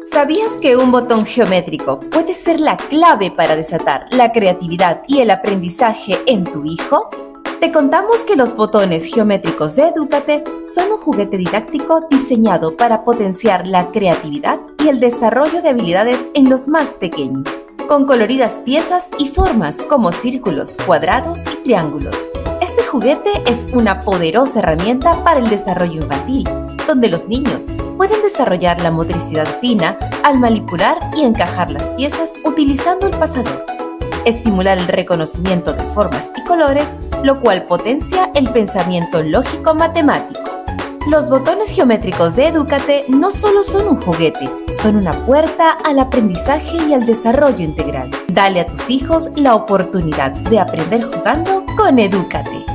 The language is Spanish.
¿Sabías que un botón geométrico puede ser la clave para desatar la creatividad y el aprendizaje en tu hijo? Te contamos que los botones geométricos de Edúcate son un juguete didáctico diseñado para potenciar la creatividad y el desarrollo de habilidades en los más pequeños, con coloridas piezas y formas como círculos, cuadrados y triángulos. Este juguete es una poderosa herramienta para el desarrollo infantil, donde los niños pueden desarrollar la motricidad fina al manipular y encajar las piezas utilizando el pasador, estimular el reconocimiento de formas y colores, lo cual potencia el pensamiento lógico-matemático. Los botones geométricos de Edúcate no solo son un juguete, son una puerta al aprendizaje y al desarrollo integral. Dale a tus hijos la oportunidad de aprender jugando con Edúcate.